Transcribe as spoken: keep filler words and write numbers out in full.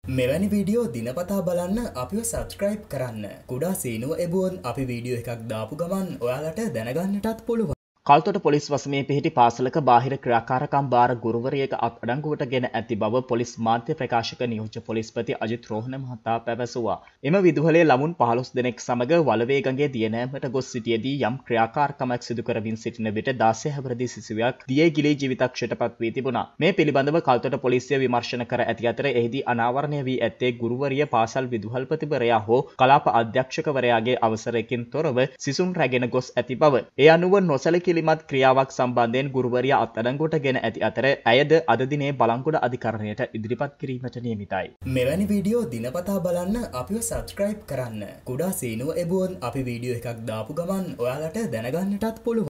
මෙවැනි වීඩියෝ දිනපතා බලන්න අපිව සබස්ක්‍රයිබ් කරන්න. කුඩා සීනුව එබුවොත් අපි වීඩියෝ එකක් දාපු ගමන් ඔයාලට දැනගන්නටත් පුළුවන්. කල්තොට පොලිස් වසමේ පිහිටි පාසලක බාහිර ක්‍රියාකාරකම් භාර ගුරුවරියක අත්අඩංගුවටගෙන ඇති බව පොලිස් මාධ්‍ය ප්‍රකාශක නියෝජ්‍ය පොලිස්පති අජිත් රෝහණ මහතා පැවසුවා. එම විදුහලේ ළමුන් පහළොස් දෙනෙක් සමග වලවේ ගඟේ දියනෑමට ගොස් සිටියේදී යම් ක්‍රියාකාරකමක් සිදු කරමින් සිටින විට දාසය හැවිරිදි සිසුවෙක් දියේ ගිලී ජීවිතක්ෂයට පත් වී තිබුණා. මේ පිළිබඳව කල්තොට පොලිසිය විමර්ශන කර ඇති අතර එහිදී අනාවරණය වී ඇත්තේ ගුරුවරිය පාසල් විදුහල්පතිවරයා හෝ කලාප අධ්‍යක්ෂකවරයාගේ අවසරයකින් තොරව සිසුන් රැගෙන ගොස් ඇති බව. ඒ අනුව නොසැලකී ලිමත් ක්‍රියාවක් සම්බන්ධයෙන් ගුරුවරියා අත්අඩංගුවට ගෙන ඇති අතර ඇයද අද දිනේ බලංගොඩ අධිකරණයට ඉදිරිපත් කිරීමට නියමිතයි. මෙවැනි වීඩියෝ දිනපතා බලන්න අපිව සබස්ක්‍රයිබ් කරන්න. කුඩා සීනුව එබුවොත් අපි වීඩියෝ එකක් දාපු ගමන් ඔයාලට දැනගන්නටත් පුළුවන්.